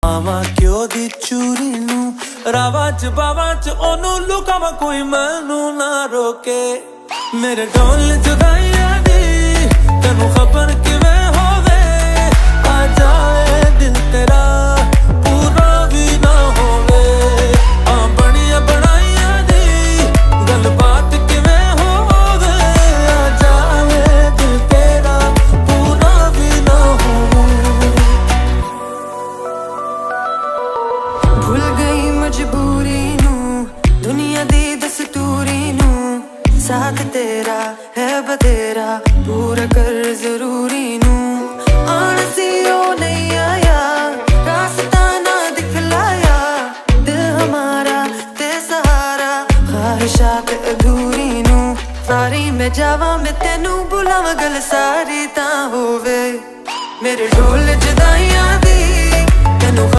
आवा क्यों दी चूरी नू रावा च बावा च ओनू लुकावा कोई मैनू ना रोके। मेरे ढोल जुदाइयां दी तेनू खबर किवें होवे आ जाए दिल तेरा पूरा भी ना होवे। आ बनिया बनाइया दी गलबात किवें होवे आ जाए दिल तेरा पूरा भी ना होवे। भूल गई मजबूरी नू दुनिया दी दस्तूरी नू साथ तेरा है बतेरा पूरा कर जरूरी नू। आना सी ओ नहीं आया रास्ता ना दिखलाया दिल हमारा ते सहारा ख्वाहिशात अधूरी नू। सारी मैं जावा मैं तेनू बुलावा गल सारी ता होवे। मेरे ढोल